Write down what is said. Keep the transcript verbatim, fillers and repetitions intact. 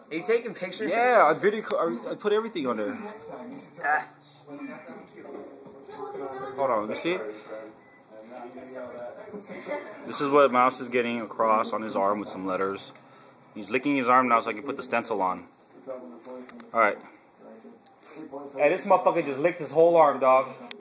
Are you taking pictures? Yeah, I video. I, I put everything on there. Ah. Hold on, let me see. This is what Mouse is getting across on his arm with some letters. He's licking his arm now so I can put the stencil on. Alright. Hey, this motherfucker just licked his whole arm, dog.